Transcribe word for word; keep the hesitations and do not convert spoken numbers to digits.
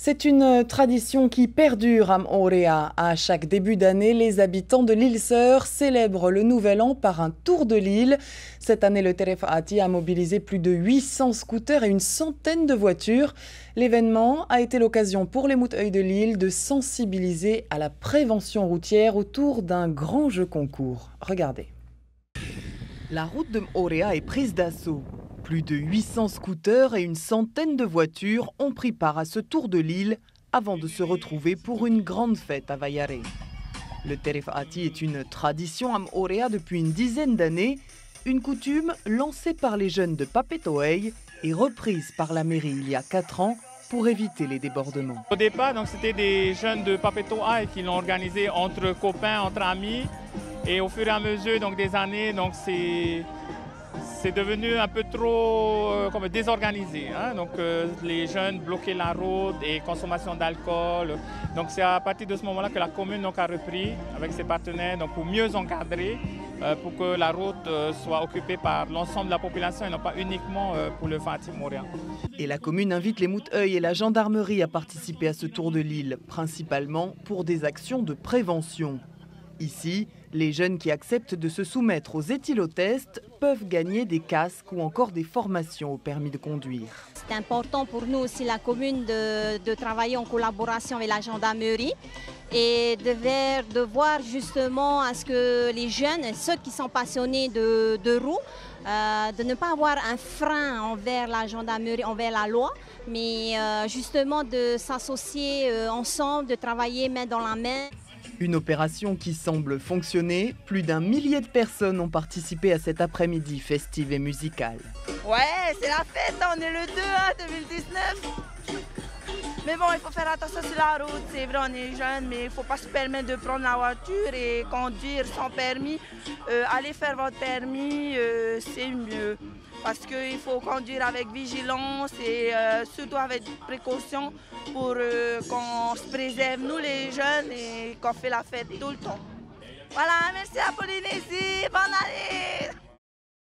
C'est une tradition qui perdure à Moorea. À chaque début d'année, les habitants de l'île Sœur célèbrent le Nouvel An par un tour de l'île. Cette année, le Terefa'ati a mobilisé plus de huit cents scooters et une centaine de voitures. L'événement a été l'occasion pour les Mouteuil de l'île de sensibiliser à la prévention routière autour d'un grand jeu concours. Regardez. La route de Moorea est prise d'assaut. Plus de huit cents scooters et une centaine de voitures ont pris part à ce tour de l'île avant de se retrouver pour une grande fête à Vaiare. Le Terefa'ati est une tradition à Moorea depuis une dizaine d'années, une coutume lancée par les jeunes de Papeto'ei et reprise par la mairie il y a quatre ans pour éviter les débordements. Au départ, c'était des jeunes de Papeto'ei qui l'ont organisé entre copains, entre amis, et au fur et à mesure donc, des années, donc c'est... C'est devenu un peu trop euh, comme désorganisé. Hein? Donc euh, les jeunes bloquaient la route et consommation d'alcool. Donc c'est à partir de ce moment-là que la commune donc, a repris avec ses partenaires donc, pour mieux encadrer, euh, pour que la route euh, soit occupée par l'ensemble de la population et non pas uniquement euh, pour le Fati Moorea. Et la commune invite les Mouteuil et la gendarmerie à participer à ce tour de l'île, principalement pour des actions de prévention. Ici, les jeunes qui acceptent de se soumettre aux éthylotests peuvent gagner des casques ou encore des formations au permis de conduire. C'est important pour nous aussi, la commune, de, de travailler en collaboration avec la gendarmerie et de, ver, de voir justement à ce que les jeunes, ceux qui sont passionnés de, de roues, euh, de ne pas avoir un frein envers la gendarmerie, envers la loi, mais euh, justement de s'associer euh, ensemble, de travailler main dans la main. Une opération qui semble fonctionner. Plus d'un millier de personnes ont participé à cet après-midi festif et musical. Ouais, c'est la fête, on est le deux hein, deux mille dix-neuf. Mais bon, il faut faire attention sur la route. C'est vrai, on est jeune, mais il ne faut pas se permettre de prendre la voiture et conduire sans permis. Euh, allez faire votre permis, euh, c'est mieux. Parce qu'il faut conduire avec vigilance et euh, surtout avec précaution pour euh, qu'on se préserve, nous les jeunes, et qu'on fait la fête tout le temps. Voilà, merci à Polynésie, bonne année!